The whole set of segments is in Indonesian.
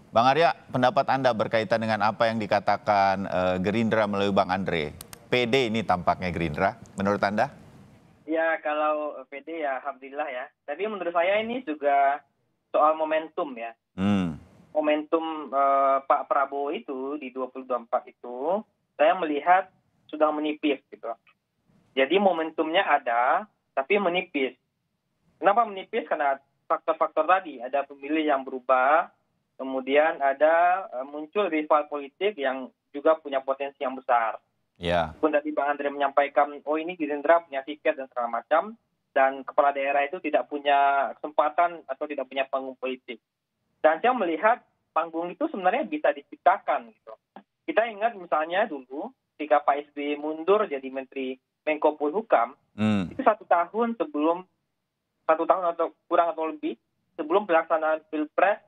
Bang Arya, pendapat Anda berkaitan dengan apa yang dikatakan Gerindra melalui Bang Andre. PD ini tampaknya Gerindra, menurut Anda? Ya, kalau PD ya alhamdulillah ya. Tapi menurut saya ini juga soal momentum ya. Hmm, Momentum Pak Prabowo itu di 2024 itu, saya melihat sudah menipis gitu. Jadi momentumnya ada, tapi menipis. Kenapa menipis? Karena faktor-faktor tadi, ada pemilih yang berubah, kemudian ada muncul rival politik yang juga punya potensi yang besar. ya, Pun tadi Bang Andre menyampaikan, oh ini Gerindra punya tiket dan segala macam, dan kepala daerah itu tidak punya kesempatan atau tidak punya panggung politik. Dan saya melihat panggung itu sebenarnya bisa diciptakan gitu. Kita ingat misalnya dulu ketika Pak SBY mundur jadi Menteri Menko Polhukam, hmm, itu 1 tahun sebelum 1 tahun atau kurang atau lebih sebelum pelaksanaan Pilpres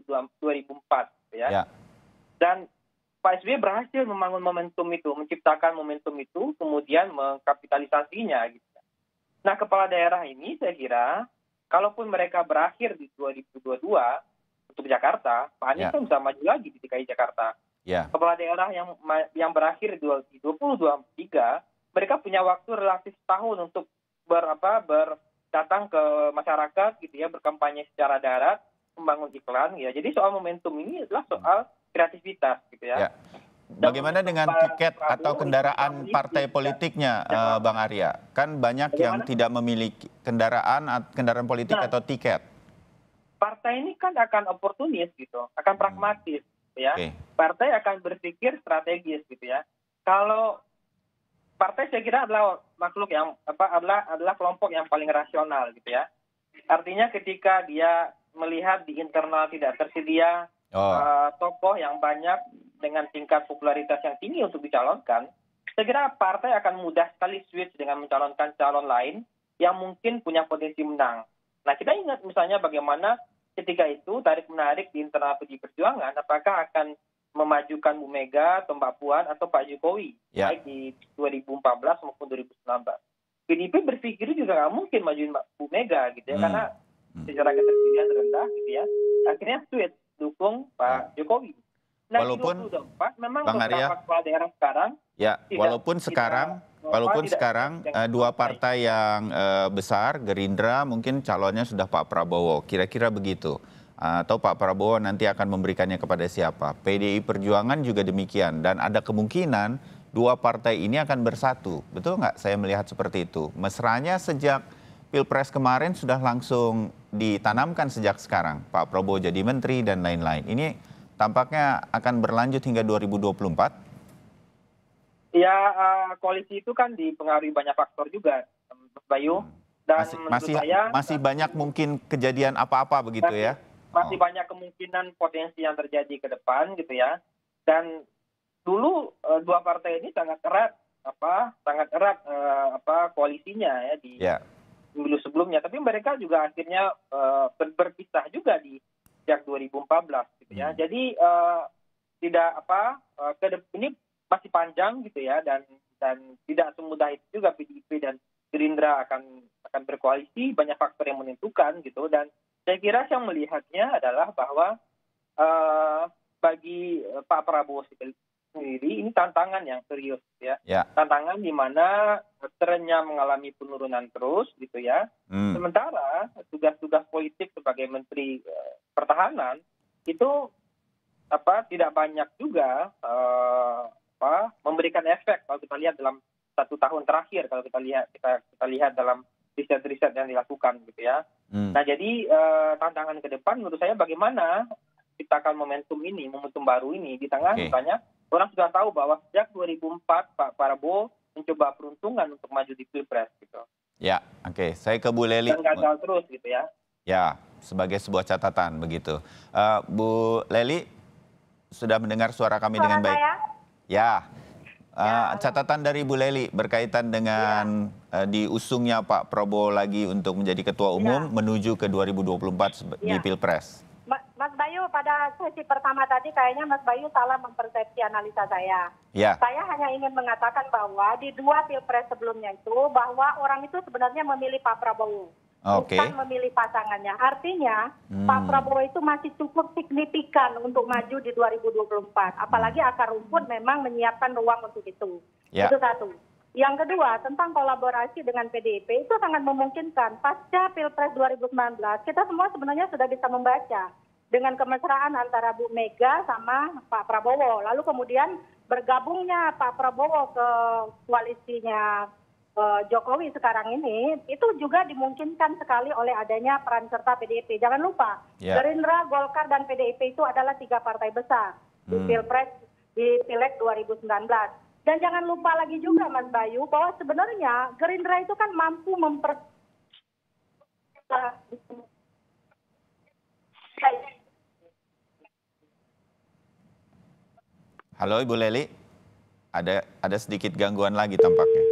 2004 gitu ya. ya, Dan Pak SBY berhasil membangun momentum itu, menciptakan momentum itu, kemudian mengkapitalisasinya gitu. Nah, kepala daerah ini saya kira kalaupun mereka berakhir di 2022 untuk Jakarta, Pak Anies ya, kan bisa maju lagi di DKI Jakarta. ya, Kepala daerah yang berakhir di 2023, mereka punya waktu relatif setahun untuk datang ke masyarakat gitu ya, berkampanye secara darat, membangun iklan ya. Jadi soal momentum ini adalah soal kreativitas gitu ya. ya. Dan Bagaimana momentum dengan Pak tiket atau Prabowo itu sudah kendaraan menipis partai politiknya, Jakarta. Bang Arya? Kan banyak yang Bagaimana? tidak memiliki kendaraan politik Nah, atau tiket. partai ini kan akan oportunis gitu, akan Hmm, pragmatis gitu ya. Oke, Partai akan berpikir strategis gitu ya. Kalau partai saya kira adalah makhluk yang adalah kelompok yang paling rasional gitu ya. Artinya ketika dia melihat di internal tidak tersedia Oh, tokoh yang banyak dengan tingkat popularitas yang tinggi untuk dicalonkan, saya kira partai akan mudah sekali switch dengan mencalonkan calon lain yang mungkin punya potensi menang. Nah, kita ingat misalnya bagaimana ketika itu tarik-menarik di internal PDI Perjuangan, apakah akan memajukan Bu Mega atau Mbak Puan atau Pak Jokowi, ya, baik di 2014 maupun 2019. PDIP berpikir juga nggak mungkin majuin Bu Mega gitu ya, hmm, karena hmm, secara keterpilihan rendah gitu ya. Akhirnya switch dukung ya. Pak Jokowi. Nah, di Walaupun 2024 memang Bang Arya, beberapa kepala daerah sekarang ya, tidak tidak walaupun tidak sekarang dengan dua partai. partai yang besar, Gerindra mungkin calonnya sudah Pak Prabowo, kira-kira begitu. Atau Pak Prabowo nanti akan memberikannya kepada siapa. PDI Perjuangan juga demikian dan ada kemungkinan dua partai ini akan bersatu. Betul nggak saya melihat seperti itu? Mesranya sejak Pilpres kemarin sudah langsung ditanamkan sejak sekarang. Pak Prabowo jadi menteri dan lain-lain. Ini tampaknya akan berlanjut hingga 2024. Ya, koalisi itu kan dipengaruhi banyak faktor juga, Mas Bayu. Hmm. Dan Masih menurut masih saya masih banyak mungkin kejadian apa-apa begitu masih ya? masih Oh, banyak kemungkinan potensi yang terjadi ke depan gitu ya. Dan dulu dua partai ini sangat erat koalisinya ya di ya. pemilu sebelumnya. Tapi mereka juga akhirnya berpisah juga di sejak 2014 gitu ya. Hmm. Jadi tidak ini masih panjang gitu ya, dan tidak semudah itu juga PDIP dan Gerindra akan berkoalisi, banyak faktor yang menentukan gitu. Dan saya kira yang melihatnya adalah bahwa eh, bagi Pak Prabowo sendiri ini tantangan yang serius ya, Ya. tantangan di mana trennya mengalami penurunan terus gitu ya. Hmm. Sementara tugas-tugas politik sebagai Menteri Pertahanan itu tidak banyak juga memberikan efek kalau kita lihat dalam 1 tahun terakhir, kalau kita lihat dalam riset-riset yang dilakukan gitu ya. Hmm. Nah, jadi tantangan ke depan menurut saya bagaimana ciptakan momentum baru ini di tengah Oke. misalnya orang sudah tahu bahwa sejak 2004 Pak Prabowo mencoba peruntungan untuk maju di Pilpres gitu. Ya, oke. Saya ke Bu Leli. Dan gagal terus gitu ya. Ya, sebagai sebuah catatan begitu. Bu Leli sudah mendengar suara kami Suara dengan baik? saya? Ya. Ya, halo. Catatan dari Bu Leli berkaitan dengan diusungnya Pak Prabowo lagi untuk menjadi ketua umum Ya. menuju ke 2024 di Ya. Pilpres. Mas Bayu, pada sesi pertama tadi kayaknya Mas Bayu salah mempersepsi analisa saya. Ya. Saya hanya ingin mengatakan bahwa di 2 pilpres sebelumnya itu bahwa orang itu sebenarnya memilih Pak Prabowo. Oke. bukan memilih pasangannya. Artinya Pak Prabowo itu masih cukup signifikan untuk maju di 2024. Apalagi akar rumput memang menyiapkan ruang untuk itu. Ya. Itu satu. Yang kedua, tentang kolaborasi dengan PDIP itu sangat memungkinkan. Pasca Pilpres 2019, kita semua sebenarnya sudah bisa membaca dengan kemesraan antara Bu Mega sama Pak Prabowo. Lalu kemudian bergabungnya Pak Prabowo ke koalisinya Jokowi sekarang ini, itu juga dimungkinkan sekali oleh adanya peran serta PDIP. Jangan lupa, Gerindra, Golkar, dan PDIP itu adalah 3 partai besar di Pilpres, di Pileg 2019. Dan jangan lupa lagi juga Mas Bayu, bahwa sebenarnya Gerindra itu kan mampu Halo Ibu Leli, ada sedikit gangguan lagi tampaknya.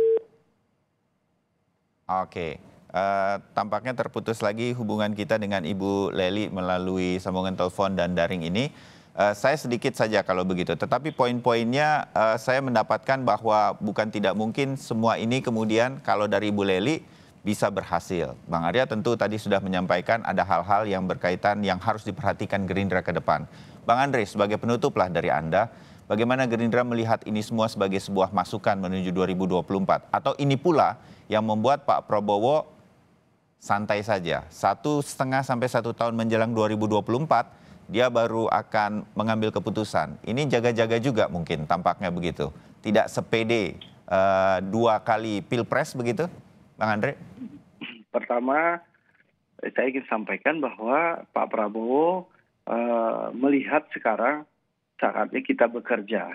Oke, tampaknya terputus lagi hubungan kita dengan Ibu Leli melalui sambungan telepon dan daring ini. Saya sedikit saja kalau begitu, tetapi poin-poinnya saya mendapatkan bahwa bukan tidak mungkin semua ini kemudian kalau dari Ibu Leli bisa berhasil. Bang Arya tentu tadi sudah menyampaikan ada hal-hal yang berkaitan yang harus diperhatikan Gerindra ke depan. Bang Andre, sebagai penutup lah dari Anda, bagaimana Gerindra melihat ini semua sebagai sebuah masukan menuju 2024? Atau ini pula yang membuat Pak Prabowo santai saja, 1,5 sampai 1 tahun menjelang 2024, dia baru akan mengambil keputusan. Ini jaga-jaga juga mungkin tampaknya begitu. Tidak sepede 2 kali pilpres begitu, Bang Andre? Pertama, saya ingin sampaikan bahwa Pak Prabowo melihat sekarang saatnya kita bekerja.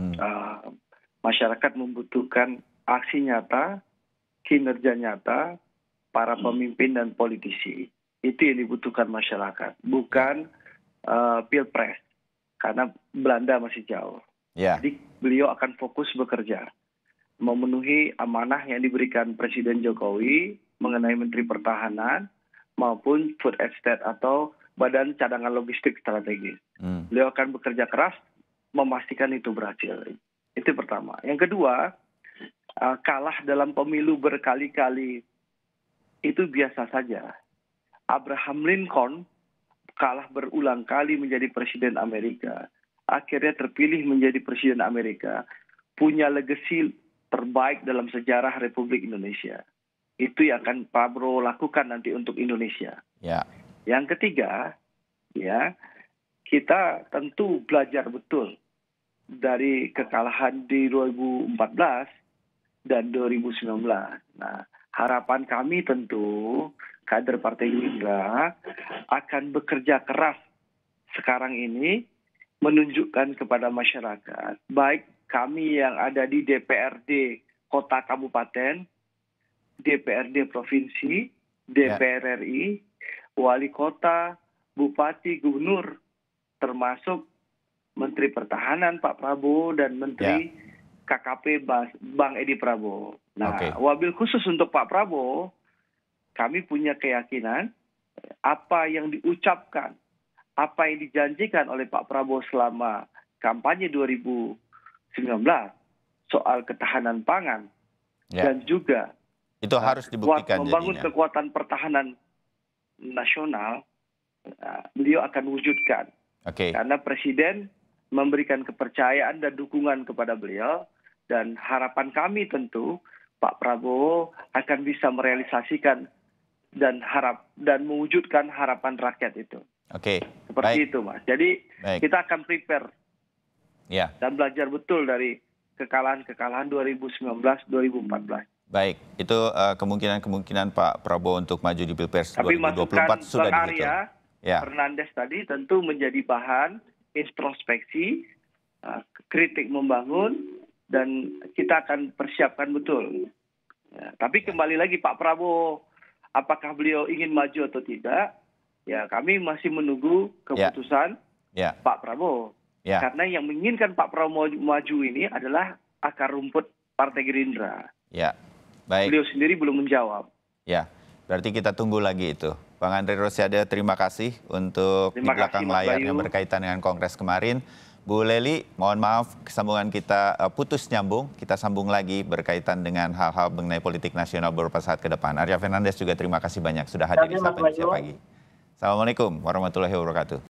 Masyarakat membutuhkan aksi nyata, kinerja nyata, para pemimpin dan politisi. Itu yang dibutuhkan masyarakat, bukan pilpres, karena Belanda masih jauh. Jadi beliau akan fokus bekerja, memenuhi amanah yang diberikan Presiden Jokowi mengenai Menteri Pertahanan maupun Food Estate atau Badan Cadangan Logistik Strategis. Beliau akan bekerja keras memastikan itu berhasil. Itu pertama. Yang kedua, kalah dalam pemilu berkali-kali itu biasa saja. Abraham Lincoln kalah berulang kali menjadi presiden Amerika. Akhirnya terpilih menjadi presiden Amerika. Punya legasi terbaik dalam sejarah Republik Indonesia. Itu yang akan Pak Prabowo lakukan nanti untuk Indonesia. Yang ketiga, ya, kita tentu belajar betul dari kekalahan di 2014 dan 2019. Nah, harapan kami tentu kader Partai Gerindra akan bekerja keras sekarang ini menunjukkan kepada masyarakat, baik kami yang ada di DPRD Kota Kabupaten, DPRD Provinsi, DPR RI, Wali Kota, Bupati, Gubernur, termasuk Menteri Pertahanan Pak Prabowo dan Menteri KKP Bang Edi Prabowo. Nah, wabil khusus untuk Pak Prabowo, kami punya keyakinan apa yang diucapkan, apa yang dijanjikan oleh Pak Prabowo selama kampanye 2019 soal ketahanan pangan dan juga itu harus dibuktikan membangun jadinya. Kekuatan pertahanan nasional, beliau akan wujudkan. Karena Presiden memberikan kepercayaan dan dukungan kepada beliau, dan harapan kami tentu Pak Prabowo akan bisa merealisasikan dan mewujudkan harapan rakyat itu. Seperti itu, Mas. Jadi kita akan prepare dan belajar betul dari kekalahan-kekalahan 2019-2014. Baik, itu kemungkinan Pak Prabowo untuk maju di Pilpres 2024 sudah Bang dihitung. Arya Fernandes tadi tentu menjadi bahan introspeksi, kritik membangun, dan kita akan persiapkan betul. Tapi kembali lagi Pak Prabowo, apakah beliau ingin maju atau tidak? Ya, kami masih menunggu keputusan Pak Prabowo. Karena yang menginginkan Pak Prabowo maju ini adalah akar rumput Partai Gerindra. Baik. Beliau sendiri belum menjawab. Berarti kita tunggu lagi itu. Bang Andre Rosiade, terima kasih untuk di belakang layar yang berkaitan dengan Kongres kemarin. Bu Lely, mohon maaf kesambungan kita putus nyambung. Kita sambung lagi berkaitan dengan hal-hal mengenai politik nasional beberapa saat ke depan. Arya Fernandes juga terima kasih banyak sudah hadir di Sapa Indonesia Pagi. Assalamualaikum warahmatullahi wabarakatuh.